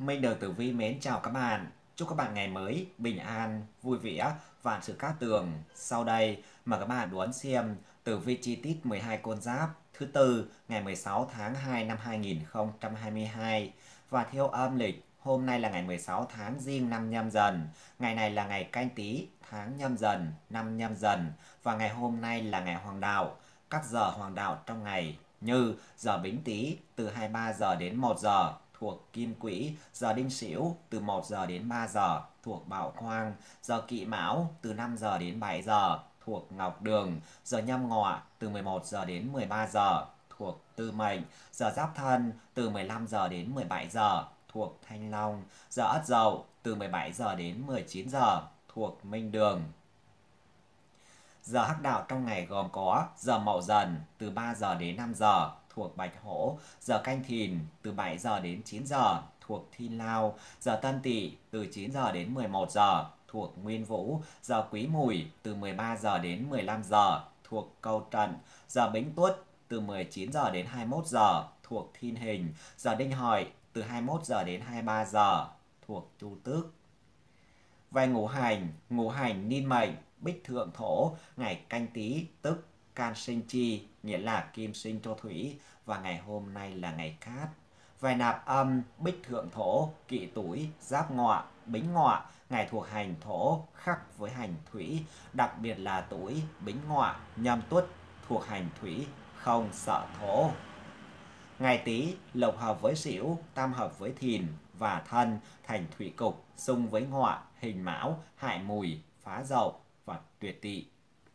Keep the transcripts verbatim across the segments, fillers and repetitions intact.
Minh được Tử Vi mến chào các bạn. Chúc các bạn ngày mới bình an, vui vẻ, vạn sự cát tường. Sau đây mời các bạn đón xem Tử Vi chi tiết mười hai con giáp thứ tư ngày mười sáu tháng hai năm hai nghìn không trăm hai mươi hai. Và theo âm lịch, hôm nay là ngày mười sáu tháng Giêng năm Nhâm Dần. Ngày này là ngày Canh Tý, tháng Nhâm Dần, năm Nhâm Dần. Và ngày hôm nay là ngày Hoàng đạo. Các giờ Hoàng đạo trong ngày như giờ Bính Tý từ hai mươi ba giờ đến một giờ thuộc Kim Quỹ, giờ Đinh Sửu từ một giờ đến ba giờ thuộc Bảo Quang, giờ Kỵ Mão từ năm giờ đến bảy giờ thuộc Ngọc Đường, giờ Nhâm Ngọ từ mười một giờ đến mười ba giờ thuộc Tư Mệnh, giờ Giáp Thân từ mười lăm giờ đến mười bảy giờ thuộc Thanh Long, giờ Ất Dậu từ mười bảy giờ đến mười chín giờ thuộc Minh Đường. Giờ hắc đạo trong ngày gồm có giờ Mậu Dần từ ba giờ đến năm giờ thuộc Bạch Hổ, giờ Canh Thìn từ bảy giờ đến chín giờ thuộc Thiên Lao, giờ Tân Tỵ từ chín giờ đến mười một giờ thuộc Nguyên Vũ, giờ Quý Mùi từ mười ba giờ đến mười lăm giờ thuộc Câu Trận, giờ Bính Tuất từ mười chín giờ đến hai mươi mốt giờ thuộc Thiên Hình, giờ Đinh Hợi từ hai mươi mốt giờ đến hai mươi ba giờ thuộc Chu Tước. Về ngũ hành, ngũ hành niên mệnh Bích Thượng Thổ, ngày Canh Tý tức Can sinh chi, nghĩa là kim sinh cho thủy, và ngày hôm nay là ngày Cát. Về nạp âm, Bích Thượng Thổ, Kỷ Tuổi, Giáp Ngọ, Bính Ngọ, ngày thuộc hành Thổ khắc với hành Thủy, đặc biệt là tuổi Bính Ngọ, Nhâm Tuất thuộc hành Thủy, không sợ Thổ. Ngày Tý lộc hợp với Sửu, tam hợp với Thìn và Thân, thành thủy cục, xung với Ngọ, hình Mão, hại Mùi, phá Dậu và tuyệt Tỵ.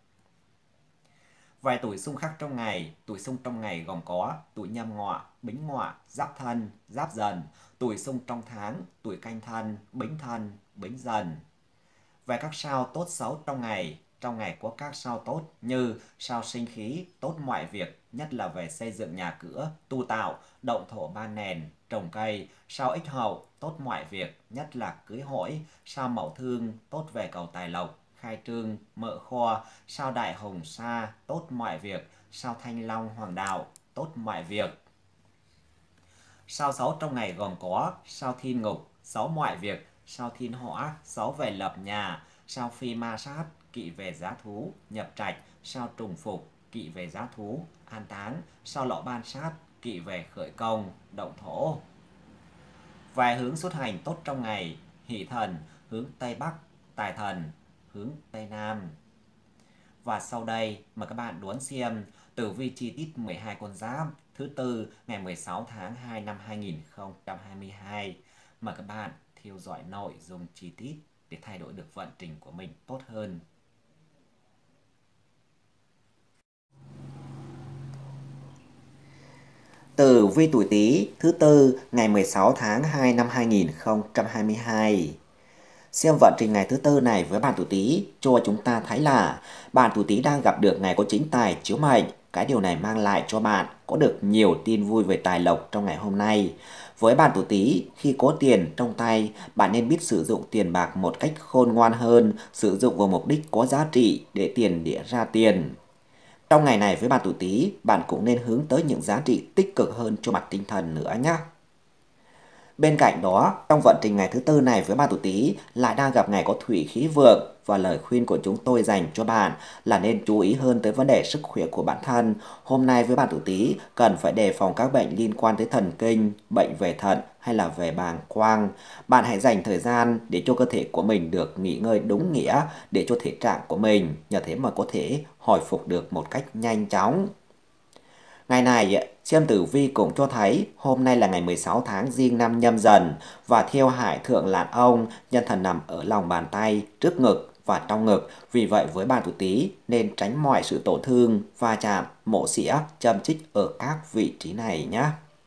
Vài tuổi xung khắc trong ngày, tuổi xung trong ngày gồm có tuổi Nhâm Ngọ, Bính Ngọ, Giáp Thân, Giáp Dần, tuổi xung trong tháng, tuổi Canh Thân, Bính Thân, Bính Dần. Về các sao tốt xấu trong ngày, trong ngày có các sao tốt như sao Sinh Khí, tốt mọi việc, nhất là về xây dựng nhà cửa, tu tạo, động thổ ban nền, trồng cây. Sao Ích Hậu, tốt mọi việc, nhất là cưới hỏi. Sao Mậu Thương, tốt về cầu tài lộc, khai trương, mở kho. Sao Đại Hồng Sa, tốt mọi việc. Sao Thanh Long Hoàng đạo, tốt mọi việc. Sao xấu trong ngày gồm có sao Thiên Ngục, xấu mọi việc. Sao Thiên Hỏa, xấu về lập nhà. Sao Phi Ma Sát, kỵ về giá thú, nhập trạch. Sao Trùng Phục, kỵ về giá thú, an táng. Sao Lậu Ban Sát, kỵ về khởi công, động thổ. Vài hướng xuất hành tốt trong ngày: Hỷ Thần hướng Tây Bắc, Tài Thần hướng Tây Nam. Và sau đây mời các bạn đón xem tử vi chi tiết mười hai con giáp thứ tư ngày mười sáu tháng hai năm hai nghìn không trăm hai mươi hai. Mời các bạn theo dõi nội dung chi tiết để thay đổi được vận trình của mình tốt hơn. Tử vi tuổi Tý thứ tư ngày mười sáu tháng hai năm hai nghìn không trăm hai mươi hai. Xem vận trình ngày thứ tư này với bạn tuổi Tý cho chúng ta thấy là bạn tuổi Tý đang gặp được ngày có chính tài chiếu mệnh. Cái điều này mang lại cho bạn có được nhiều tin vui về tài lộc trong ngày hôm nay. Với bạn tuổi Tý, khi có tiền trong tay, bạn nên biết sử dụng tiền bạc một cách khôn ngoan hơn, sử dụng vào mục đích có giá trị để tiền đẻ ra tiền. Trong ngày này với bạn tuổi Tý, bạn cũng nên hướng tới những giá trị tích cực hơn cho mặt tinh thần nữa nhé. Bên cạnh đó, trong vận trình ngày thứ tư này với bạn tuổi Tý lại đang gặp ngày có thủy khí vượng, và lời khuyên của chúng tôi dành cho bạn là nên chú ý hơn tới vấn đề sức khỏe của bản thân. Hôm nay với bạn tuổi Tý cần phải đề phòng các bệnh liên quan tới thần kinh, bệnh về thận hay là về bàng quang. Bạn hãy dành thời gian để cho cơ thể của mình được nghỉ ngơi đúng nghĩa, để cho thể trạng của mình nhờ thế mà có thể hồi phục được một cách nhanh chóng. Ngày này, xem tử vi cũng cho thấy hôm nay là ngày mười sáu tháng Giêng năm Nhâm Dần, và theo Hải Thượng Lạn Ông, nhân thần nằm ở lòng bàn tay, trước ngực và trong ngực. Vì vậy với bạn tuổi Tý nên tránh mọi sự tổn thương, va chạm, mổ xỉa, châm chích ở các vị trí này nhé.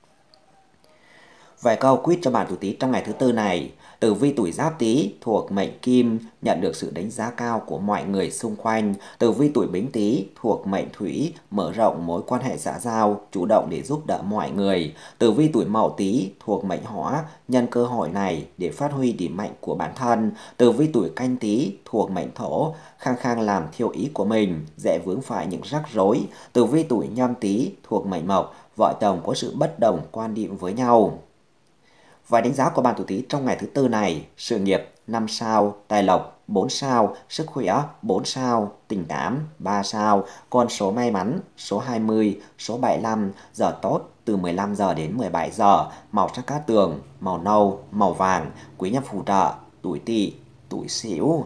Vài câu quyết cho bạn tuổi Tý trong ngày thứ tư này: tử vi tuổi Giáp Tý thuộc mệnh Kim, nhận được sự đánh giá cao của mọi người xung quanh. Tử vi tuổi Bính Tý thuộc mệnh Thủy, mở rộng mối quan hệ xã giao, chủ động để giúp đỡ mọi người. Tử vi tuổi Mậu Tý thuộc mệnh Hỏa, nhân cơ hội này để phát huy điểm mạnh của bản thân. Tử vi tuổi Canh Tý thuộc mệnh Thổ, khăng khăng làm theo ý của mình, dễ vướng phải những rắc rối. Tử vi tuổi Nhâm Tý thuộc mệnh Mộc, vợ chồng có sự bất đồng quan điểm với nhau. Vài đánh giá của bạn tuổi Tý trong ngày thứ tư này: sự nghiệp năm sao, tài lộc bốn sao, sức khỏe bốn sao, tình cảm ba sao, con số may mắn số hai mươi, số bảy mươi lăm, giờ tốt từ mười lăm giờ đến mười bảy giờ, màu sắc cát tường, màu nâu, màu vàng, quý nhân phù trợ, tuổi Tỵ, tuổi Sửu.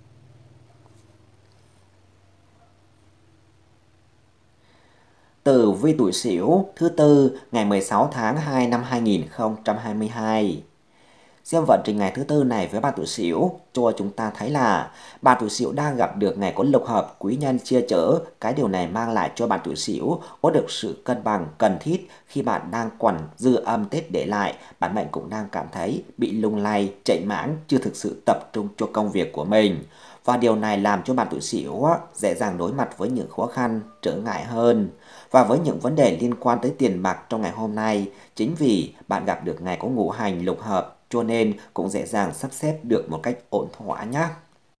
Tử vi tuổi Sửu thứ tư ngày mười sáu tháng hai năm hai nghìn không trăm hai mươi hai. Xem vận trình ngày thứ tư này với bạn tuổi Sửu cho chúng ta thấy là bạn tuổi Sửu đang gặp được ngày có lục hợp quý nhân chia chở. Cái điều này mang lại cho bạn tuổi Sửu có được sự cân bằng cần thiết khi bạn đang còn dư âm Tết để lại. Bản mệnh cũng đang cảm thấy bị lung lay, chạy mãng, chưa thực sự tập trung cho công việc của mình. Và điều này làm cho bạn tuổi Sửu dễ dàng đối mặt với những khó khăn, trở ngại hơn. Và với những vấn đề liên quan tới tiền bạc trong ngày hôm nay, chính vì bạn gặp được ngày có ngũ hành lục hợp, cho nên cũng dễ dàng sắp xếp được một cách ổn thỏa nhé.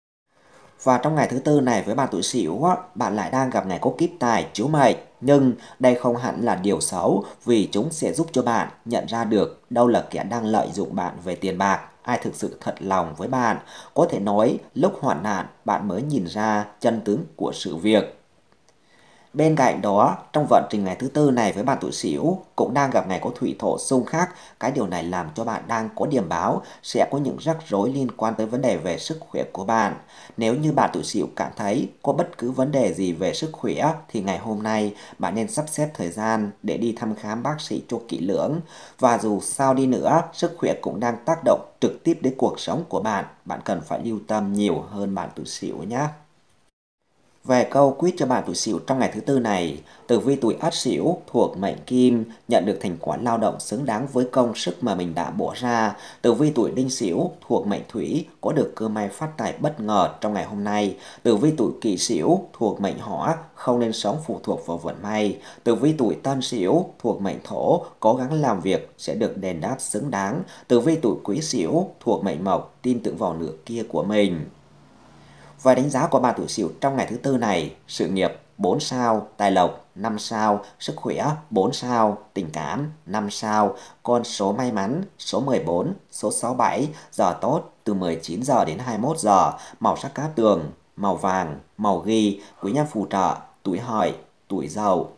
Và trong ngày thứ tư này với bạn tuổi Sửu, bạn lại đang gặp ngày có kiếp tài chiếu mệnh. Nhưng đây không hẳn là điều xấu, vì chúng sẽ giúp cho bạn nhận ra được đâu là kẻ đang lợi dụng bạn về tiền bạc, ai thực sự thật lòng với bạn. Có thể nói lúc hoạn nạn bạn mới nhìn ra chân tướng của sự việc. Bên cạnh đó, trong vận trình ngày thứ tư này với bạn tuổi Sửu cũng đang gặp ngày có thủy thổ xung khắc. Cái điều này làm cho bạn đang có điểm báo sẽ có những rắc rối liên quan tới vấn đề về sức khỏe của bạn. Nếu như bạn tuổi Sửu cảm thấy có bất cứ vấn đề gì về sức khỏe thì ngày hôm nay bạn nên sắp xếp thời gian để đi thăm khám bác sĩ cho kỹ lưỡng. Và dù sao đi nữa, sức khỏe cũng đang tác động trực tiếp đến cuộc sống của bạn. Bạn cần phải lưu tâm nhiều hơn bạn tuổi Sửu nhé. Về câu quyết cho bạn tuổi Sửu trong ngày thứ tư này: tử vi tuổi Ất Sửu thuộc mệnh Kim, nhận được thành quả lao động xứng đáng với công sức mà mình đã bỏ ra. Tử vi tuổi Đinh Sửu thuộc mệnh Thủy, có được cơ may phát tài bất ngờ trong ngày hôm nay. Tử vi tuổi Kỷ Sửu thuộc mệnh Hỏa, không nên sống phụ thuộc vào vận may. Tử vi tuổi Tân Sửu thuộc mệnh Thổ, cố gắng làm việc sẽ được đền đáp xứng đáng. Tử vi tuổi Quý Sửu thuộc mệnh Mộc, tin tưởng vào nửa kia của mình. Và đánh giá của bạn tuổi Sửu trong ngày thứ tư này: sự nghiệp bốn sao, tài lộc năm sao, sức khỏe bốn sao, tình cảm năm sao, con số may mắn số mười bốn, số sáu mươi bảy, giờ tốt từ mười chín giờ đến hai mươi mốt giờ, màu sắc cát tường, màu vàng, màu ghi, quý nhân phù trợ, tuổi Hợi, tuổi Dậu.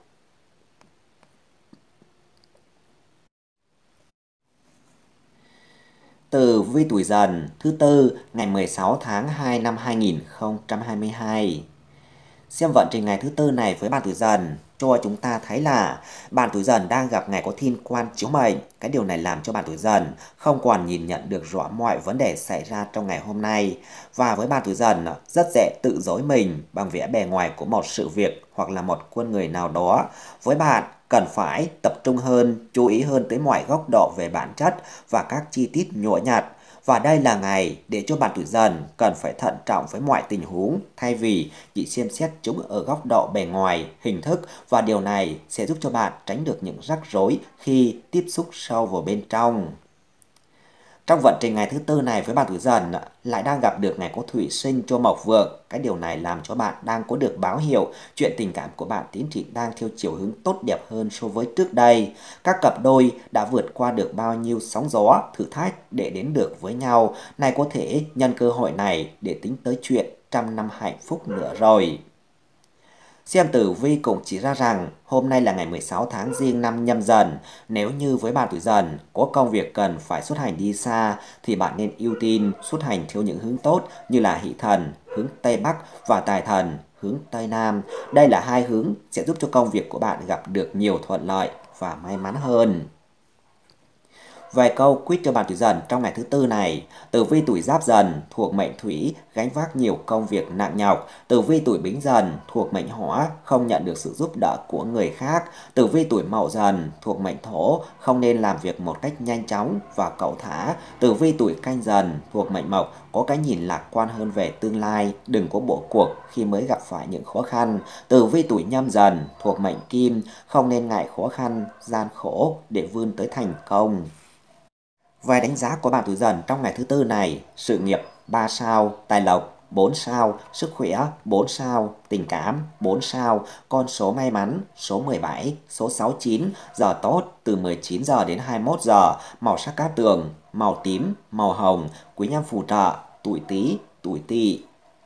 Tử vi tuổi Dần thứ tư ngày mười sáu tháng hai năm hai nghìn không trăm hai mươi hai. Xem vận trình ngày thứ tư này với bạn tuổi Dần cho chúng ta thấy là bạn tuổi Dần đang gặp ngày có thiên quan chiếu mệnh. Cái điều này làm cho bạn tuổi Dần không còn nhìn nhận được rõ mọi vấn đề xảy ra trong ngày hôm nay. Và với bạn tuổi Dần rất dễ tự dối mình bằng vẻ bề ngoài của một sự việc hoặc là một con người nào đó. Với bạn cần phải tập trung hơn, chú ý hơn tới mọi góc độ về bản chất và các chi tiết nhỏ nhặt. Và đây là ngày để cho bạn tuổi Dần cần phải thận trọng với mọi tình huống, thay vì chỉ xem xét chúng ở góc độ bề ngoài, hình thức, và điều này sẽ giúp cho bạn tránh được những rắc rối khi tiếp xúc sâu vào bên trong. Trong vận trình ngày thứ tư này với bạn tuổi Dần lại đang gặp được ngày có thủy sinh cho mộc vượng. Cái điều này làm cho bạn đang có được báo hiệu chuyện tình cảm của bạn tiến triển đang theo chiều hướng tốt đẹp hơn so với trước đây. Các cặp đôi đã vượt qua được bao nhiêu sóng gió, thử thách để đến được với nhau. Này có thể nhân cơ hội này để tính tới chuyện trăm năm hạnh phúc nữa rồi. Xem tử vi cũng chỉ ra rằng hôm nay là ngày mười sáu tháng Giêng năm Nhâm Dần. Nếu như với bạn tuổi Dần có công việc cần phải xuất hành đi xa thì bạn nên ưu tiên xuất hành theo những hướng tốt như là Hỷ Thần hướng Tây Bắc và Tài Thần hướng Tây Nam. Đây là hai hướng sẽ giúp cho công việc của bạn gặp được nhiều thuận lợi và may mắn hơn. Vài câu quyết cho bạn tuổi Dần trong ngày thứ tư này: tử vi tuổi Giáp Dần thuộc mệnh Thủy, gánh vác nhiều công việc nặng nhọc. Tử vi tuổi Bính Dần thuộc mệnh Hỏa, không nhận được sự giúp đỡ của người khác. Tử vi tuổi Mậu Dần thuộc mệnh Thổ, không nên làm việc một cách nhanh chóng và cẩu thả. Tử vi tuổi Canh Dần thuộc mệnh Mộc, có cái nhìn lạc quan hơn về tương lai, đừng có bỏ cuộc khi mới gặp phải những khó khăn. Tử vi tuổi Nhâm Dần thuộc mệnh Kim, không nên ngại khó khăn, gian khổ để vươn tới thành công. Vài đánh giá của bạn tuổi Dần trong ngày thứ tư này: sự nghiệp ba sao, tài lộc bốn sao, sức khỏe bốn sao, tình cảm bốn sao, con số may mắn số mười bảy, số sáu mươi chín, giờ tốt từ mười chín giờ đến hai mươi mốt giờ, màu sắc cát tường, màu tím, màu hồng, quý nhân phù trợ, tuổi Tý, tuổi Tỵ.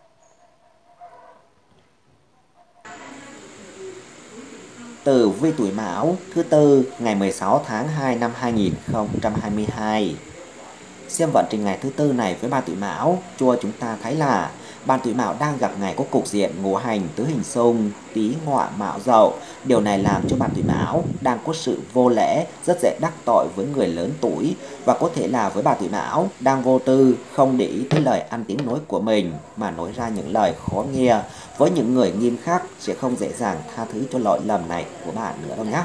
Tử vi tuổi Mão thứ tư ngày mười sáu tháng hai năm hai nghìn không trăm hai mươi hai. Xem vận trình ngày thứ tư này với bạn tuổi Mão, chua chúng ta thấy là bạn tuổi Mão đang gặp ngày có cục diện ngũ hành tứ hình xung, Tý Ngọ Mão Dậu. Điều này làm cho bạn tuổi Mão đang có sự vô lễ, rất dễ đắc tội với người lớn tuổi, và có thể là với bạn tuổi Mão đang vô tư, không để ý tới lời ăn tiếng nói của mình mà nói ra những lời khó nghe. Với những người nghiêm khắc sẽ không dễ dàng tha thứ cho lỗi lầm này của bạn nữa đâu nhé.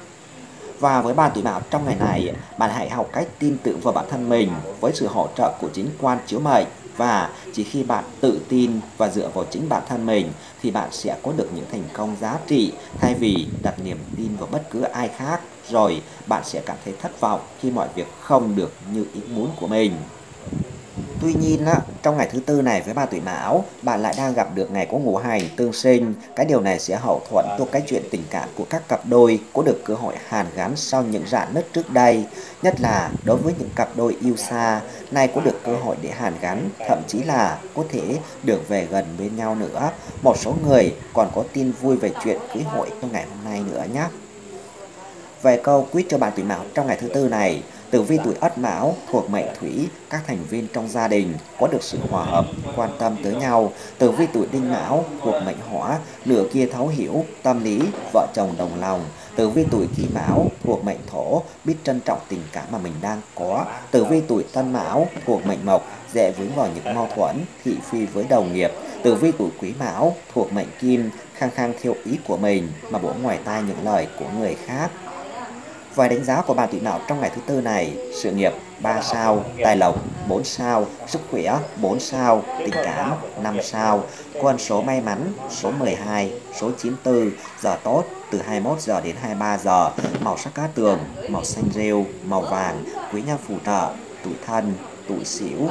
Và với bạn tuổi Mão trong ngày này, bạn hãy học cách tin tưởng vào bản thân mình với sự hỗ trợ của chính quan chiếu mệnh. Và chỉ khi bạn tự tin và dựa vào chính bản thân mình thì bạn sẽ có được những thành công giá trị, thay vì đặt niềm tin vào bất cứ ai khác, rồi bạn sẽ cảm thấy thất vọng khi mọi việc không được như ý muốn của mình. Tuy nhiên, trong ngày thứ tư này với bạn tuổi Mão, bạn lại đang gặp được ngày có ngũ hành tương sinh. Cái điều này sẽ hậu thuẫn cho cái chuyện tình cảm của các cặp đôi có được cơ hội hàn gắn sau những rạn nứt trước đây. Nhất là đối với những cặp đôi yêu xa, nay có được cơ hội để hàn gắn, thậm chí là có thể được về gần bên nhau nữa. Một số người còn có tin vui về chuyện cưới hỏi trong ngày hôm nay nữa nhé. Về câu quyết cho bạn tuổi Mão trong ngày thứ tư này, tử vi tuổi Ất Mão thuộc mệnh Thủy, các thành viên trong gia đình có được sự hòa hợp, quan tâm tới nhau. Tử vi tuổi Đinh Mão thuộc mệnh Hỏa, nửa kia thấu hiểu tâm lý, vợ chồng đồng lòng. Tử vi tuổi Kỷ Mão thuộc mệnh Thổ, biết trân trọng tình cảm mà mình đang có. Tử vi tuổi Tân Mão thuộc mệnh Mộc, dễ vướng vào những mâu thuẫn, thị phi với đồng nghiệp. Tử vi tuổi Quý Mão thuộc mệnh Kim, khăng khăng theo ý của mình mà bỏ ngoài tai những lời của người khác. Vài đánh giá của bạn tuổi Mão trong ngày thứ tư này: sự nghiệp ba sao, tài lộc bốn sao, sức khỏe bốn sao, tình cảm năm sao, con số may mắn số mười hai, số chín mươi tư, giờ tốt từ hai mươi mốt giờ đến hai mươi ba giờ, màu sắc cát tường, màu xanh rêu, màu vàng, quý nhân phù trợ, tuổi Thân, tuổi Sửu.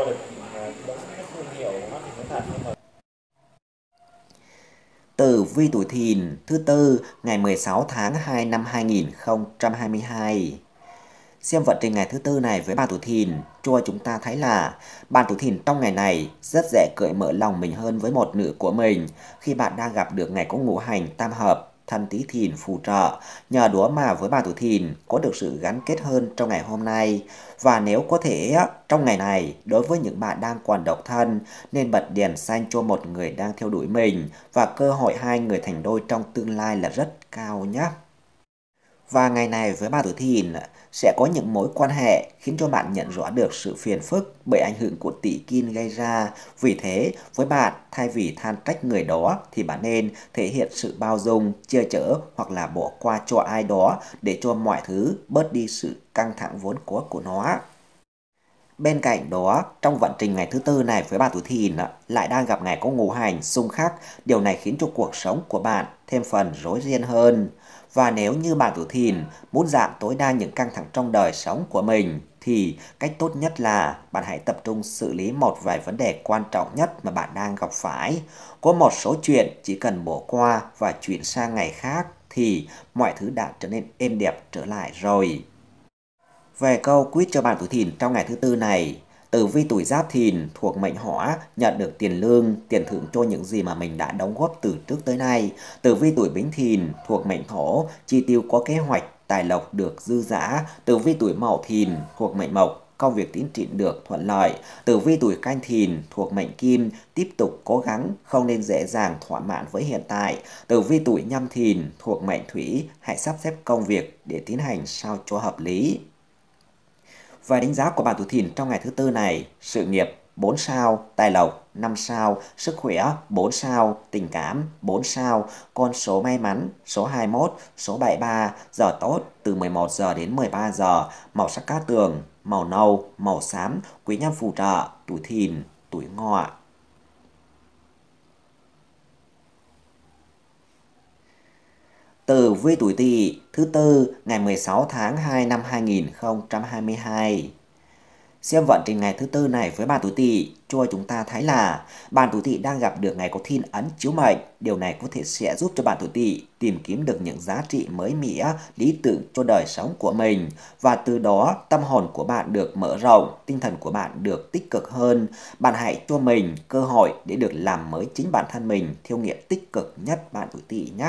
Tử vi tuổi Thìn thứ tư ngày mười sáu tháng hai năm hai nghìn không trăm hai mươi hai. Xem vận trình ngày thứ tư này với bạn tuổi Thìn, cho chúng ta thấy là bạn tuổi Thìn trong ngày này rất dễ cởi mở lòng mình hơn với một nửa của mình khi bạn đang gặp được ngày có ngũ hành tam hợp, Thân Tý Thìn phù trợ. Nhờ đó mà với bạn tuổi Thìn có được sự gắn kết hơn trong ngày hôm nay. Và nếu có thể trong ngày này, đối với những bạn đang còn độc thân, nên bật đèn xanh cho một người đang theo đuổi mình, và cơ hội hai người thành đôi trong tương lai là rất cao nhé. Và ngày này với bạn tuổi Thìn sẽ có những mối quan hệ khiến cho bạn nhận rõ được sự phiền phức bởi ảnh hưởng của tỷ Kim gây ra. Vì thế, với bạn, thay vì than trách người đó thì bạn nên thể hiện sự bao dung, che chở hoặc là bỏ qua cho ai đó để cho mọi thứ bớt đi sự căng thẳng vốn có của nó. Bên cạnh đó, trong vận trình ngày thứ tư này với bạn tuổi Thìn lại đang gặp ngày có ngũ hành xung khắc. Điều này khiến cho cuộc sống của bạn thêm phần rối ren hơn. Và nếu như bạn tuổi Thìn muốn giảm tối đa những căng thẳng trong đời sống của mình, thì cách tốt nhất là bạn hãy tập trung xử lý một vài vấn đề quan trọng nhất mà bạn đang gặp phải. Có một số chuyện chỉ cần bỏ qua và chuyển sang ngày khác thì mọi thứ đã trở nên êm đẹp trở lại rồi. Về câu quyết cho bạn tuổi Thìn trong ngày thứ tư này, tử vi tuổi Giáp Thìn thuộc mệnh Hỏa, nhận được tiền lương, tiền thưởng cho những gì mà mình đã đóng góp từ trước tới nay. Tử vi tuổi Bính Thìn thuộc mệnh Thổ, chi tiêu có kế hoạch, tài lộc được dư dả. Tử vi tuổi Mậu Thìn thuộc mệnh Mộc, công việc tiến triển được thuận lợi. Tử vi tuổi Canh Thìn thuộc mệnh Kim, tiếp tục cố gắng, không nên dễ dàng thỏa mãn với hiện tại. Tử vi tuổi Nhâm Thìn thuộc mệnh Thủy, hãy sắp xếp công việc để tiến hành sao cho hợp lý. Và đánh giá của bạn tuổi Thìn trong ngày thứ tư này: sự nghiệp bốn sao, tài lộc năm sao, sức khỏe bốn sao, tình cảm bốn sao, con số may mắn số hai mươi mốt, số bảy mươi ba, giờ tốt từ mười một giờ đến mười ba giờ, màu sắc cát tường, màu nâu, màu xám, quý nhân phù trợ, tuổi Thìn, tuổi Ngọ. Tử vi tuổi Tỵ thứ tư ngày mười sáu tháng hai năm hai nghìn không trăm hai mươi hai. Xem vận trình ngày thứ tư này với bạn tuổi Tỵ, cho chúng ta thấy là bạn tuổi Tỵ đang gặp được ngày có thiên ấn chiếu mệnh. Điều này có thể sẽ giúp cho bạn tuổi Tỵ tìm kiếm được những giá trị mới mẻ, lý tưởng cho đời sống của mình, và từ đó tâm hồn của bạn được mở rộng, tinh thần của bạn được tích cực hơn. Bạn hãy cho mình cơ hội để được làm mới chính bản thân mình theo nghĩa tích cực nhất bạn tuổi Tỵ nhé.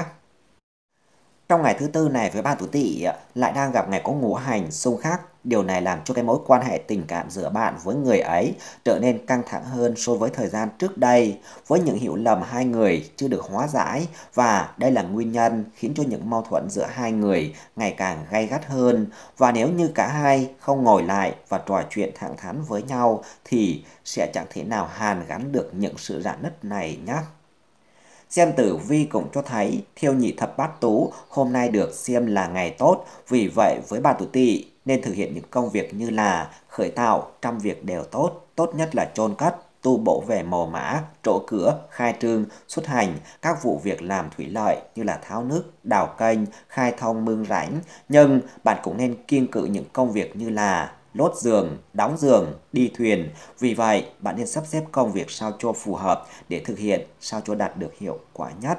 Trong ngày thứ tư này với bạn tuổi Tỵ lại đang gặp ngày có ngũ hành xung khắc. Điều này làm cho cái mối quan hệ tình cảm giữa bạn với người ấy trở nên căng thẳng hơn so với thời gian trước đây, với những hiểu lầm hai người chưa được hóa giải, và đây là nguyên nhân khiến cho những mâu thuẫn giữa hai người ngày càng gay gắt hơn. Và nếu như cả hai không ngồi lại và trò chuyện thẳng thắn với nhau thì sẽ chẳng thể nào hàn gắn được những sự rạn nứt này nhé. Xem tử vi cũng cho thấy theo nhị thập bát tú hôm nay được xem là ngày tốt, vì vậy với bạn tuổi Tỵ nên thực hiện những công việc như là khởi tạo, trăm việc đều tốt, tốt nhất là chôn cất, tu bổ về mồ mã, trổ cửa, khai trương, xuất hành, các vụ việc làm thủy lợi như là tháo nước, đào kênh, khai thông mương rãnh. Nhưng bạn cũng nên kiêng cữ những công việc như là lót giường, đóng giường, đi thuyền. Vì vậy, bạn nên sắp xếp công việc sao cho phù hợp để thực hiện sao cho đạt được hiệu quả nhất.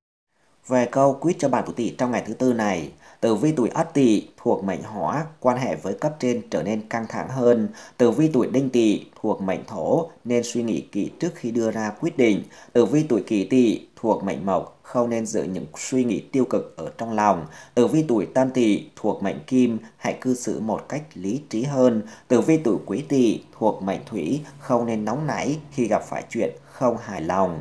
Về câu quyết cho bạn tuổi Tỵ trong ngày thứ tư này, tử vi tuổi Ất Tỵ thuộc mệnh Hỏa, quan hệ với cấp trên trở nên căng thẳng hơn. Tử vi tuổi Đinh Tỵ thuộc mệnh Thổ nên suy nghĩ kỹ trước khi đưa ra quyết định. Tử vi tuổi Kỷ Tỵ thuộc mệnh Mộc không nên giữ những suy nghĩ tiêu cực ở trong lòng. Tử vi tuổi Tân Tỵ thuộc mệnh Kim, hãy cư xử một cách lý trí hơn. Tử vi tuổi Quý Tỵ thuộc mệnh Thủy, không nên nóng nảy khi gặp phải chuyện không hài lòng.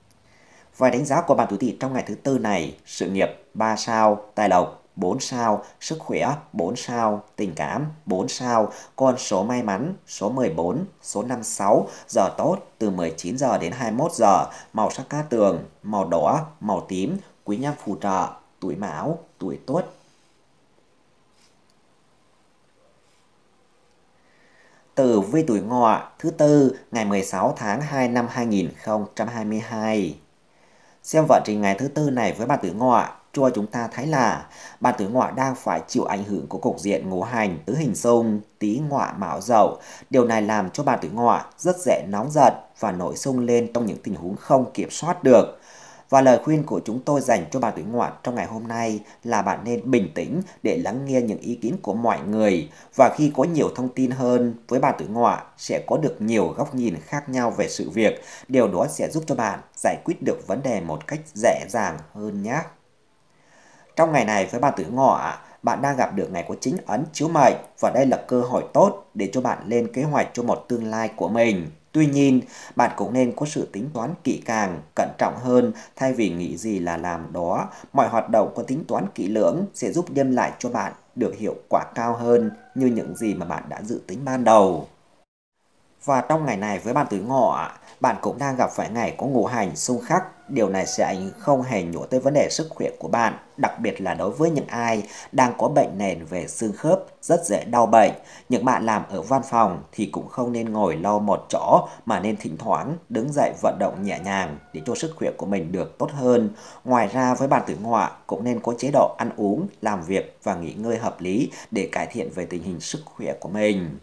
Vài đánh giá của bạn tuổi Tỵ trong ngày thứ tư này: sự nghiệp ba sao, tài lộc bốn sao, sức khỏe bốn sao, tình cảm bốn sao, con số may mắn số mười bốn, số năm mươi sáu, giờ tốt từ mười chín giờ đến hai mươi mốt giờ, màu sắc cát tường, màu đỏ, màu tím, quý nhân phù trợ, tuổi Mão, tuổi Tuất. Tử vi tuổi Ngọ thứ tư ngày mười sáu tháng hai năm hai nghìn không trăm hai mươi hai. Xem vận trình ngày thứ tư này với bạn tuổi Ngọ, cho chúng ta thấy là bạn tuổi Ngọ đang phải chịu ảnh hưởng của cục diện ngũ hành tứ hình xung Tý Ngọ Mão Dậu. Điều này làm cho bạn tuổi Ngọ rất dễ nóng giận và nổi xung lên trong những tình huống không kiểm soát được. Và lời khuyên của chúng tôi dành cho bạn tuổi Ngọ trong ngày hôm nay là bạn nên bình tĩnh để lắng nghe những ý kiến của mọi người. Và khi có nhiều thông tin hơn, với bạn tuổi Ngọ sẽ có được nhiều góc nhìn khác nhau về sự việc. Điều đó sẽ giúp cho bạn giải quyết được vấn đề một cách dễ dàng hơn nhé. Trong ngày này với bạn tuổi Ngọ, bạn đang gặp được ngày có chính ấn chiếu mệnh, và đây là cơ hội tốt để cho bạn lên kế hoạch cho một tương lai của mình. Tuy nhiên, bạn cũng nên có sự tính toán kỹ càng, cẩn trọng hơn thay vì nghĩ gì là làm đó. Mọi hoạt động có tính toán kỹ lưỡng sẽ giúp đem lại cho bạn được hiệu quả cao hơn như những gì mà bạn đã dự tính ban đầu. Và trong ngày này với bạn tuổi Ngọ, bạn cũng đang gặp phải ngày có ngũ hành xung khắc. Điều này sẽ ảnh hưởng không hề nhỏ tới vấn đề sức khỏe của bạn, đặc biệt là đối với những ai đang có bệnh nền về xương khớp, rất dễ đau bệnh. Những bạn làm ở văn phòng thì cũng không nên ngồi lâu một chỗ, mà nên thỉnh thoảng đứng dậy vận động nhẹ nhàng để cho sức khỏe của mình được tốt hơn. Ngoài ra với bạn tuổi Ngọ cũng nên có chế độ ăn uống, làm việc và nghỉ ngơi hợp lý để cải thiện về tình hình sức khỏe của mình.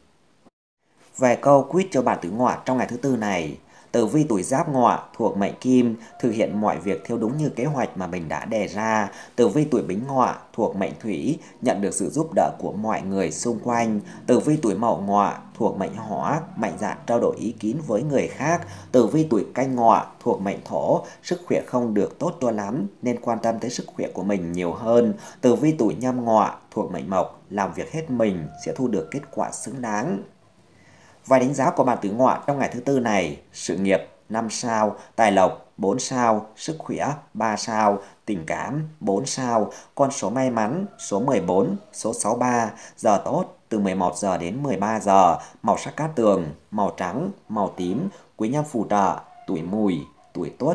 Về câu quyết cho bạn tuổi Ngọ trong ngày thứ tư này, tử vi tuổi Giáp Ngọ thuộc mệnh Kim, thực hiện mọi việc theo đúng như kế hoạch mà mình đã đề ra. Tử vi tuổi Bính Ngọ thuộc mệnh Thủy, nhận được sự giúp đỡ của mọi người xung quanh. Tử vi tuổi Mậu Ngọ thuộc mệnh Hỏa, mạnh dạn trao đổi ý kiến với người khác. Tử vi tuổi Canh Ngọ thuộc mệnh Thổ, sức khỏe không được tốt cho lắm nên quan tâm tới sức khỏe của mình nhiều hơn. Tử vi tuổi Nhâm Ngọ thuộc mệnh Mộc, làm việc hết mình sẽ thu được kết quả xứng đáng. Vài đánh giá của bạn tuổi Ngọ trong ngày thứ tư này: sự nghiệp năm sao, tài lộc bốn sao, sức khỏe ba sao, tình cảm bốn sao, con số may mắn số mười bốn, số sáu mươi ba, giờ tốt từ mười một giờ đến mười ba giờ, màu sắc cát tường, màu trắng, màu tím, quý nhân phù trợ, tuổi Mùi, tuổi Tuất.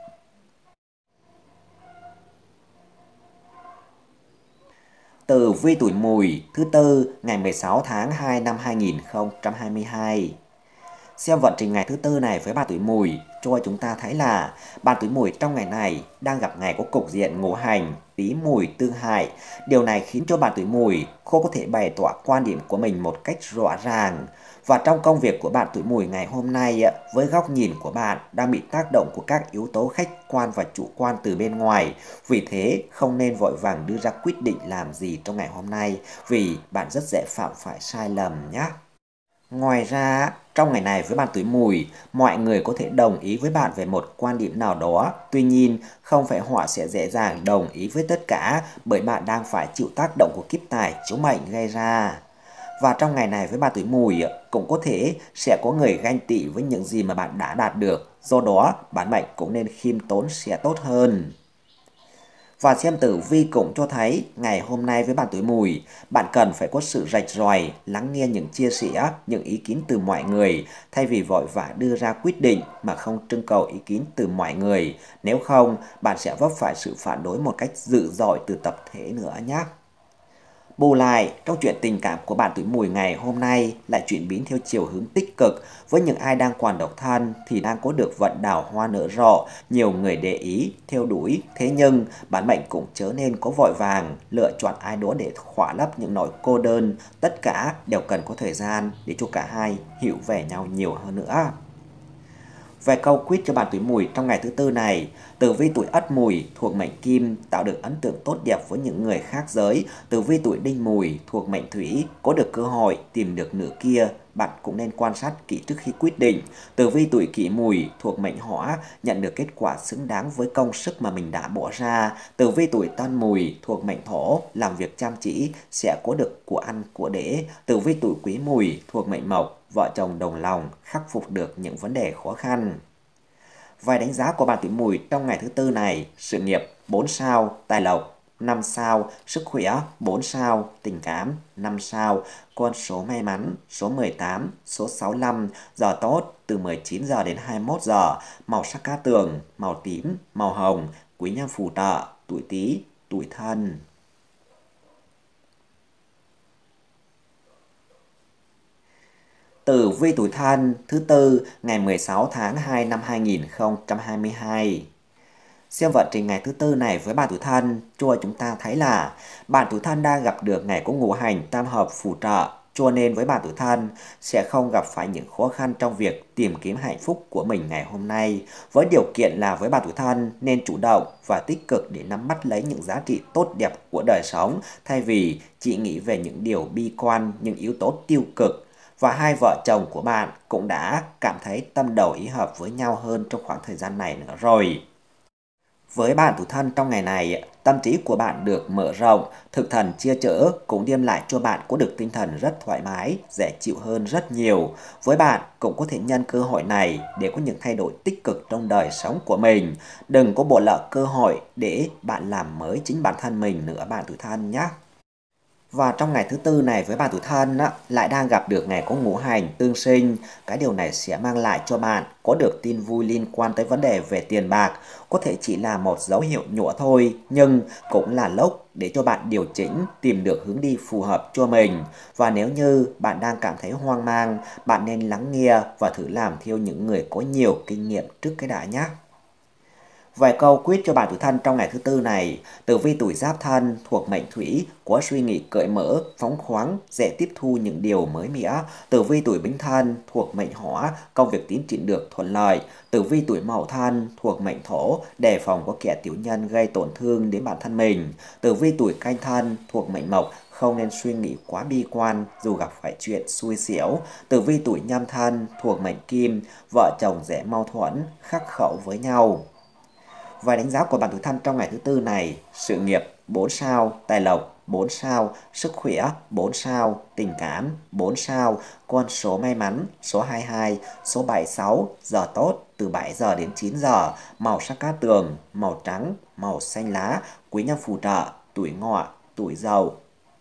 Tử vi tuổi Mùi thứ tư ngày mười sáu tháng hai năm hai nghìn không trăm hai mươi hai. Xem vận trình ngày thứ tư này với bạn tuổi Mùi, cho chúng ta thấy là bạn tuổi Mùi trong ngày này đang gặp ngày có cục diện ngũ hành Tý Mùi tương hại. Điều này khiến cho bạn tuổi Mùi không có thể bày tỏ quan điểm của mình một cách rõ ràng. Và trong công việc của bạn tuổi Mùi ngày hôm nay, với góc nhìn của bạn đang bị tác động của các yếu tố khách quan và chủ quan từ bên ngoài. Vì thế, không nên vội vàng đưa ra quyết định làm gì trong ngày hôm nay, vì bạn rất dễ phạm phải sai lầm nhé. Ngoài ra, trong ngày này với bạn tuổi Mùi, mọi người có thể đồng ý với bạn về một quan điểm nào đó. Tuy nhiên, không phải họ sẽ dễ dàng đồng ý với tất cả, bởi bạn đang phải chịu tác động của kiếp tài chiếu mệnh gây ra. Và trong ngày này với bạn tuổi Mùi, cũng có thể sẽ có người ganh tị với những gì mà bạn đã đạt được. Do đó, bản mệnh cũng nên khiêm tốn sẽ tốt hơn. Và xem tử vi cũng cho thấy ngày hôm nay với bạn tuổi Mùi, bạn cần phải có sự rạch ròi, lắng nghe những chia sẻ, những ý kiến từ mọi người, thay vì vội vã đưa ra quyết định mà không trưng cầu ý kiến từ mọi người. Nếu không, bạn sẽ vấp phải sự phản đối một cách dữ dội từ tập thể nữa nhé. Bù lại, trong chuyện tình cảm của bạn tuổi Mùi ngày hôm nay lại chuyển biến theo chiều hướng tích cực. Với những ai đang còn độc thân thì đang có được vận đào hoa nở rộ, nhiều người để ý, theo đuổi. Thế nhưng, bản mệnh cũng chớ nên có vội vàng, lựa chọn ai đó để khỏa lấp những nỗi cô đơn. Tất cả đều cần có thời gian để cho cả hai hiểu về nhau nhiều hơn nữa. Về câu quyết cho bạn tuổi Mùi trong ngày thứ tư này, tử vi tuổi Ất Mùi thuộc mệnh Kim tạo được ấn tượng tốt đẹp với những người khác giới. Tử vi tuổi Đinh Mùi thuộc mệnh Thủy có được cơ hội tìm được nửa kia, bạn cũng nên quan sát kỹ trước khi quyết định. Tử vi tuổi Kỷ Mùi thuộc mệnh Hỏa nhận được kết quả xứng đáng với công sức mà mình đã bỏ ra. Tử vi tuổi Tân Mùi thuộc mệnh Thổ làm việc chăm chỉ sẽ có được của ăn của để. Tử vi tuổi Quý Mùi thuộc mệnh Mộc vợ chồng đồng lòng khắc phục được những vấn đề khó khăn. Vài đánh giá của bạn tuổi Mùi trong ngày thứ tư này: sự nghiệp bốn sao, tài lộc năm sao, sức khỏe bốn sao, tình cảm năm sao, con số may mắn số mười tám, số sáu mươi lăm, giờ tốt từ mười chín giờ đến hai mươi mốt giờ, màu sắc cát tường, màu tím, màu hồng, quý nhân phù trợ, tuổi Tý, tuổi Thân. Tử vi tuổi Thân thứ tư ngày mười sáu tháng hai năm hai nghìn không trăm hai mươi hai. Xem vận trình ngày thứ tư này với bạn tuổi Thân, cho chúng ta thấy là bạn tuổi Thân đang gặp được ngày có ngũ hành tam hợp phù trợ, cho nên với bạn tuổi Thân sẽ không gặp phải những khó khăn trong việc tìm kiếm hạnh phúc của mình ngày hôm nay. Với điều kiện là với bạn tuổi Thân nên chủ động và tích cực để nắm bắt lấy những giá trị tốt đẹp của đời sống, thay vì chỉ nghĩ về những điều bi quan, những yếu tố tiêu cực. Và hai vợ chồng của bạn cũng đã cảm thấy tâm đầu ý hợp với nhau hơn trong khoảng thời gian này nữa rồi. Với bạn tuổi Thân trong ngày này, tâm trí của bạn được mở rộng, thực thần chia chở cũng đem lại cho bạn có được tinh thần rất thoải mái, dễ chịu hơn rất nhiều. Với bạn cũng có thể nhân cơ hội này để có những thay đổi tích cực trong đời sống của mình. Đừng có bỏ lỡ cơ hội để bạn làm mới chính bản thân mình nữa bạn tuổi Thân nhé. Và trong ngày thứ tư này với bạn tuổi Thân á, lại đang gặp được ngày có ngũ hành tương sinh. Cái điều này sẽ mang lại cho bạn có được tin vui liên quan tới vấn đề về tiền bạc. Có thể chỉ là một dấu hiệu nhỏ thôi, nhưng cũng là lúc để cho bạn điều chỉnh, tìm được hướng đi phù hợp cho mình. Và nếu như bạn đang cảm thấy hoang mang, bạn nên lắng nghe và thử làm theo những người có nhiều kinh nghiệm trước cái đã nhé. Vài câu quyết cho bạn tuổi Thân trong ngày thứ tư này. Tử vi tuổi Giáp Thân thuộc mệnh Thủy có suy nghĩ cởi mở, phóng khoáng, dễ tiếp thu những điều mới mẻ. Tử vi tuổi Bính Thân thuộc mệnh Hỏa, công việc tiến triển được thuận lợi. Tử vi tuổi Mậu Thân thuộc mệnh Thổ, đề phòng có kẻ tiểu nhân gây tổn thương đến bản thân mình. Tử vi tuổi Canh Thân thuộc mệnh Mộc, không nên suy nghĩ quá bi quan dù gặp phải chuyện xui xẻo. Tử vi tuổi Nhâm Thân thuộc mệnh Kim, vợ chồng dễ mâu thuẫn, khắc khẩu với nhau. Vài đánh giá của bạn tuổi Thân trong ngày thứ tư này: sự nghiệp bốn sao, tài lộc bốn sao, sức khỏe bốn sao, tình cảm bốn sao, con số may mắn số hai mươi hai, số bảy mươi sáu, giờ tốt từ bảy giờ đến chín giờ, màu sắc cát tường, màu trắng, màu xanh lá, quý nhân phù trợ, tuổi Ngọ, tuổi Dậu.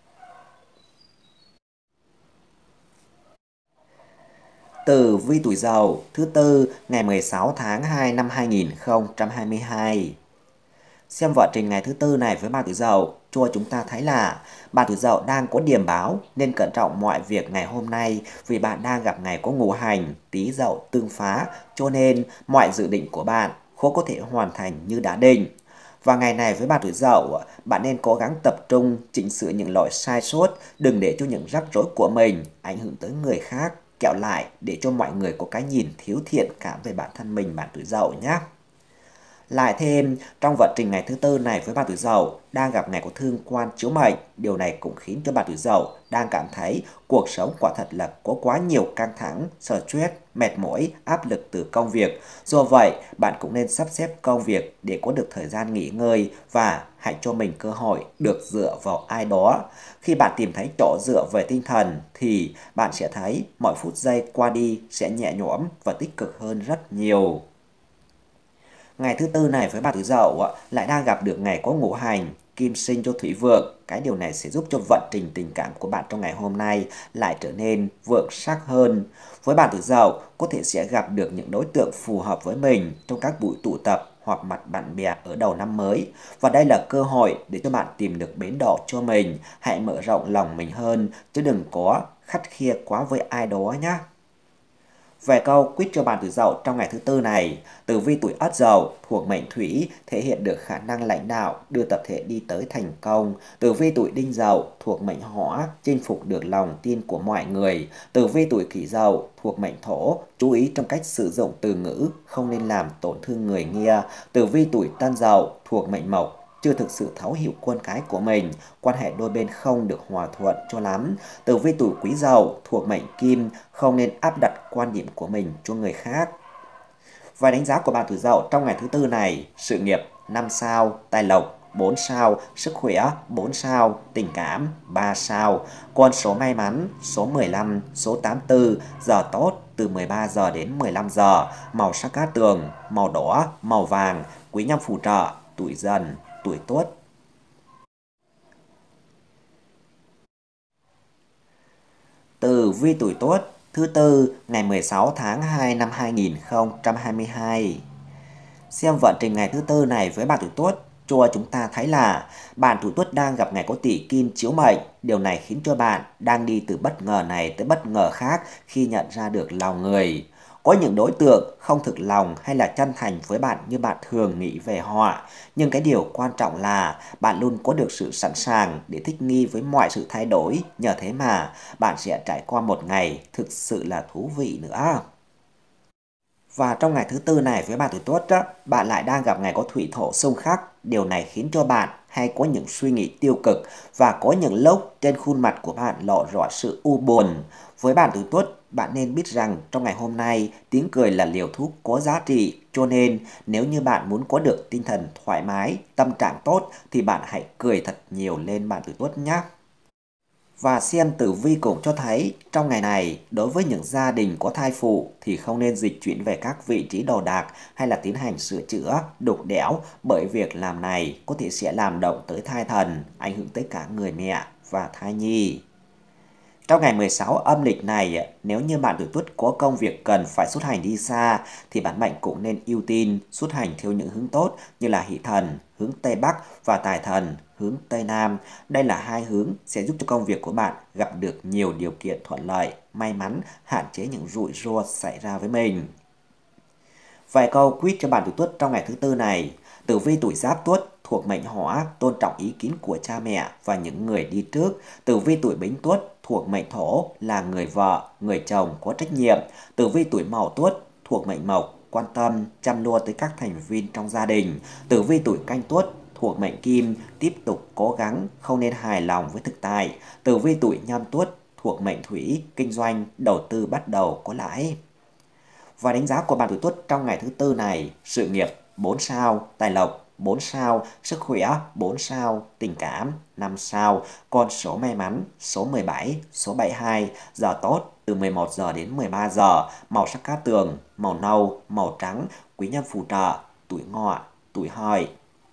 Tử vi tuổi Dậu thứ tư ngày mười sáu tháng hai năm hai nghìn không trăm hai mươi hai. Xem vận trình ngày thứ tư này với bạn tuổi Dậu, cho chúng ta thấy là bạn tuổi Dậu đang có điểm báo nên cẩn trọng mọi việc ngày hôm nay vì bạn đang gặp ngày có ngũ hành Tý Dậu tương phá, cho nên mọi dự định của bạn khó có thể hoàn thành như đã định. Và ngày này với bạn tuổi Dậu, bạn nên cố gắng tập trung chỉnh sửa những lỗi sai sót, đừng để cho những rắc rối của mình ảnh hưởng tới người khác, kẻo lại để cho mọi người có cái nhìn thiếu thiện cảm về bản thân mình bạn tuổi Dậu nhé. Lại thêm, trong vận trình ngày thứ tư này với bạn tuổi Dậu đang gặp ngày có thương quan chiếu mệnh, điều này cũng khiến cho bạn tuổi Dậu đang cảm thấy cuộc sống quả thật là có quá nhiều căng thẳng, stress, mệt mỏi, áp lực từ công việc. Do vậy, bạn cũng nên sắp xếp công việc để có được thời gian nghỉ ngơi và hãy cho mình cơ hội được dựa vào ai đó. Khi bạn tìm thấy chỗ dựa về tinh thần thì bạn sẽ thấy mọi phút giây qua đi sẽ nhẹ nhõm và tích cực hơn rất nhiều. Ngày thứ tư này với bạn tuổi Dậu lại đang gặp được ngày có ngũ hành kim sinh cho thủy vượng. Cái điều này sẽ giúp cho vận trình tình cảm của bạn trong ngày hôm nay lại trở nên vượng sắc hơn. Với bạn tuổi Dậu có thể sẽ gặp được những đối tượng phù hợp với mình trong các buổi tụ tập hoặc mặt bạn bè ở đầu năm mới. Và đây là cơ hội để cho bạn tìm được bến đỗ cho mình. Hãy mở rộng lòng mình hơn chứ đừng có khắt khe quá với ai đó nhé. Về câu quyết cho bạn tuổi Dậu trong ngày thứ tư này, tử vi tuổi Ất Dậu thuộc mệnh Thủy thể hiện được khả năng lãnh đạo đưa tập thể đi tới thành công. Tử vi tuổi Đinh Dậu thuộc mệnh Hỏa chinh phục được lòng tin của mọi người. Tử vi tuổi Kỷ Dậu thuộc mệnh Thổ chú ý trong cách sử dụng từ ngữ, không nên làm tổn thương người nghe. Tử vi tuổi Tân Dậu thuộc mệnh Mộc chưa thực sự thấu hiểu con cái của mình, quan hệ đôi bên không được hòa thuận cho lắm. Tử vi tuổi Quý Dậu thuộc mệnh Kim không nên áp đặt quan điểm của mình cho người khác. Và đánh giá của bạn tuổi Dậu trong ngày thứ tư này: sự nghiệp năm sao, tài lộc bốn sao, sức khỏe bốn sao, tình cảm ba sao. Con số may mắn số mười lăm, số tám mươi tư, giờ tốt từ mười ba giờ đến mười lăm giờ, màu sắc cát tường màu đỏ, màu vàng, quý nhân phù trợ tuổi Dần, tuổi Tuất. Tử vi tuổi Tuất thứ tư ngày mười sáu tháng hai năm hai nghìn không trăm hai mươi hai. Xem vận trình ngày thứ tư này với bạn tuổi Tuất cho chúng ta thấy là bạn tuổi Tuất đang gặp ngày có tỷ kim chiếu mệnh. Điều này khiến cho bạn đang đi từ bất ngờ này tới bất ngờ khác khi nhận ra được lòng người. Có những đối tượng không thực lòng hay là chân thành với bạn như bạn thường nghĩ về họ. Nhưng cái điều quan trọng là bạn luôn có được sự sẵn sàng để thích nghi với mọi sự thay đổi. Nhờ thế mà bạn sẽ trải qua một ngày thực sự là thú vị nữa. Và trong ngày thứ tư này với bạn tuổi Tuất, bạn lại đang gặp ngày có thủy thổ xung khắc. Điều này khiến cho bạn hay có những suy nghĩ tiêu cực và có những lúc trên khuôn mặt của bạn lộ rõ sự u buồn. Với bạn tuổi Tuất, bạn nên biết rằng trong ngày hôm nay tiếng cười là liều thuốc có giá trị. Cho nên nếu như bạn muốn có được tinh thần thoải mái, tâm trạng tốt thì bạn hãy cười thật nhiều lên bạn tuổi Tuất nhé. Và xem tử vi cũng cho thấy trong ngày này đối với những gia đình có thai phụ thì không nên dịch chuyển về các vị trí đồ đạc hay là tiến hành sửa chữa, đục đẽo, bởi việc làm này có thể sẽ làm động tới thai thần, ảnh hưởng tới cả người mẹ và thai nhi. Trong ngày mười sáu âm lịch này, nếu như bạn tuổi Tuất có công việc cần phải xuất hành đi xa thì bản mệnh cũng nên ưu tiên xuất hành theo những hướng tốt như là hỷ thần, hướng Tây Bắc và tài thần, hướng Tây Nam. Đây là hai hướng sẽ giúp cho công việc của bạn gặp được nhiều điều kiện thuận lợi, may mắn, hạn chế những rủi ro xảy ra với mình. Vài câu quyết cho bạn tuổi Tuất trong ngày thứ tư này. Tử vi tuổi Giáp Tuất thuộc mệnh Hỏa, tôn trọng ý kiến của cha mẹ và những người đi trước. Tử vi tuổi Bính Tuất thuộc mệnh Thổ, là người vợ, người chồng có trách nhiệm. Tử vi tuổi Mậu Tuất thuộc mệnh Mộc, quan tâm, chăm lo tới các thành viên trong gia đình. Tử vi tuổi Canh Tuất thuộc mệnh Kim, tiếp tục cố gắng, không nên hài lòng với thực tại. Tử vi tuổi Nhâm Tuất thuộc mệnh Thủy, kinh doanh, đầu tư bắt đầu có lãi. Và đánh giá của bạn tuổi Tuất trong ngày thứ tư này: sự nghiệp bốn sao, tài lộc bốn sao, sức khỏe bốn sao, tình cảm năm sao. Con số may mắn số mười bảy, số bảy mươi hai, giờ tốt từ mười một giờ đến mười ba giờ, màu sắc cát tường màu nâu, màu trắng, quý nhân phù trợ tuổi Ngọ, tuổi Hợi.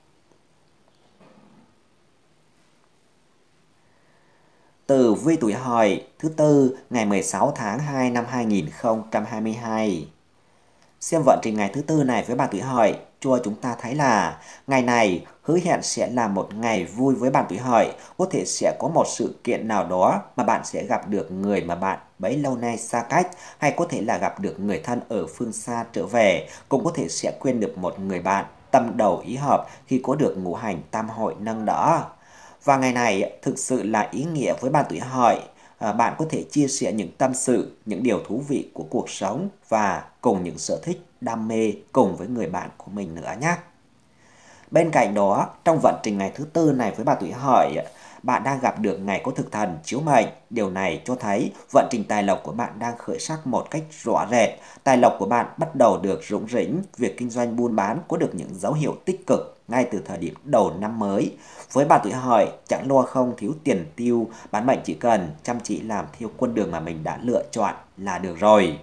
Tử vi tuổi Hợi thứ tư ngày mười sáu tháng hai năm hai nghìn không trăm hai mươi hai. Xem vận trình ngày thứ tư này với bạn tuổi Hợi cho chúng ta thấy là ngày này hứa hẹn sẽ là một ngày vui với bạn tuổi Hợi. Có thể sẽ có một sự kiện nào đó mà bạn sẽ gặp được người mà bạn bấy lâu nay xa cách, hay có thể là gặp được người thân ở phương xa trở về, cũng có thể sẽ quên được một người bạn tâm đầu ý hợp khi có được ngũ hành tam hội nâng đỡ. Và ngày này thực sự là ý nghĩa với bạn tuổi Hợi. À, bạn có thể chia sẻ những tâm sự, những điều thú vị của cuộc sống và cùng những sở thích, đam mê cùng với người bạn của mình nữa nhé. Bên cạnh đó, trong vận trình ngày thứ tư này với bà tuổi Hợi, bạn đang gặp được ngày có thực thần chiếu mệnh. Điều này cho thấy vận trình tài lộc của bạn đang khởi sắc một cách rõ rệt. Tài lộc của bạn bắt đầu được rủng rỉnh, việc kinh doanh buôn bán có được những dấu hiệu tích cực ngay từ thời điểm đầu năm mới. Với bà tuổi Hợi, chẳng lo không thiếu tiền tiêu, bán mệnh chỉ cần chăm chỉ làm theo con đường mà mình đã lựa chọn là được rồi.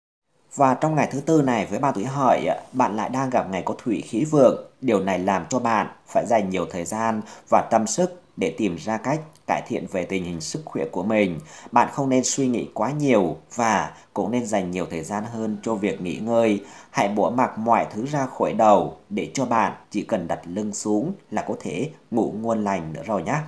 Và trong ngày thứ tư này với bà tuổi Hợi, bạn lại đang gặp ngày có thủy khí vượng. Điều này làm cho bạn phải dành nhiều thời gian và tâm sức để tìm ra cách cải thiện về tình hình sức khỏe của mình. Bạn không nên suy nghĩ quá nhiều và cũng nên dành nhiều thời gian hơn cho việc nghỉ ngơi. Hãy bỏ mặc mọi thứ ra khỏi đầu để cho bạn chỉ cần đặt lưng xuống là có thể ngủ ngon lành nữa rồi nhé.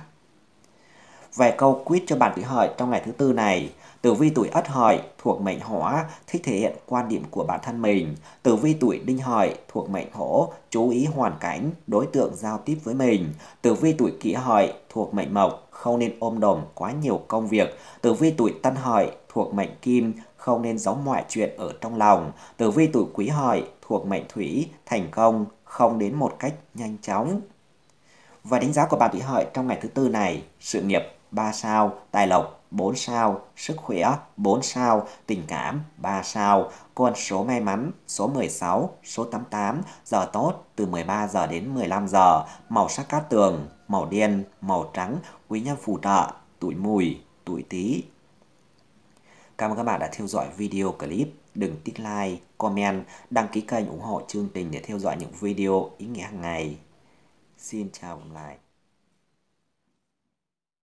Vài câu quyết cho bạn tuổi Hợi trong ngày thứ tư này. Tử vi tuổi Ất Hợi thuộc mệnh Hỏa, thích thể hiện quan điểm của bản thân mình. Tử vi tuổi Đinh Hợi thuộc mệnh Thổ, chú ý hoàn cảnh, đối tượng giao tiếp với mình. Tử vi tuổi Kỷ Hợi thuộc mệnh Mộc, không nên ôm đồm quá nhiều công việc. Tử vi tuổi Tân Hợi thuộc mệnh Kim, không nên giấu mọi chuyện ở trong lòng. Tử vi tuổi Quý Hợi thuộc mệnh Thủy, thành công không đến một cách nhanh chóng. Và đánh giá của bạn tuổi Hợi trong ngày thứ tư này: sự nghiệp ba sao, tài lộc bốn sao, sức khỏe bốn sao, tình cảm ba sao. Con số may mắn số mười sáu, số tám mươi tám, giờ tốt từ mười ba giờ đến mười lăm giờ, màu sắc cát tường, màu đen, màu trắng, quý nhân phù trợ, tuổi Mùi, tuổi Tý. Cảm ơn các bạn đã theo dõi video clip. Đừng tích like, comment, đăng ký kênh ủng hộ chương trình để theo dõi những video ý nghĩa hàng ngày. Xin chào và hẹn gặp lại.